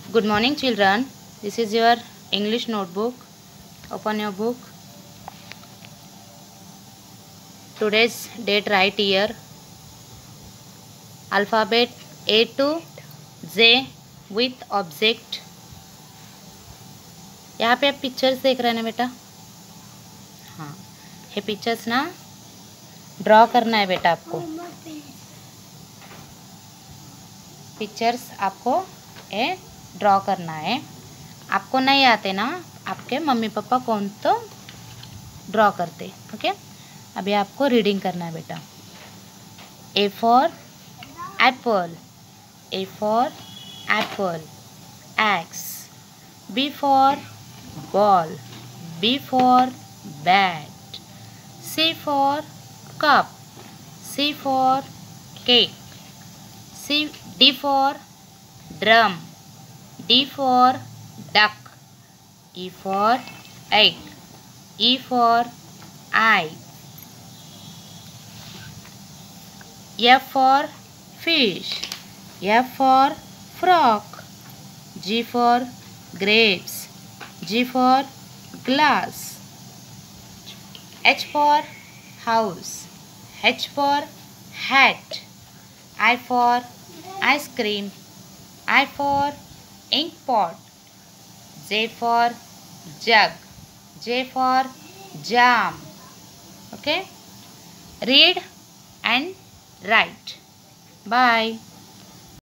Good morning, children. This is your English notebook. Open your book. Today's date right here. Alphabet A to Z with object. यहाँ पे आप pictures देख रहे हैं ना बेटा? हाँ, ये पिक्चर्स ना ड्रॉ करना है बेटा आपको. पिक्चर्स आपको ये ड्रॉ करना है. आपको नहीं आते ना, आपके मम्मी पापा कौन तो ड्रॉ करते. ओके, अभी आपको रीडिंग करना है बेटा. A for apple. A for apple. X. B for ball. B for bat. C for cup. C for cake. D for drum. D for duck. E for egg. E for eye. F for fish. F for frog. G for grapes. G for glass. H for house. H for hat. I for ice cream. I for ink pot. J for jug. J for jam. Okay? Read and write. Bye.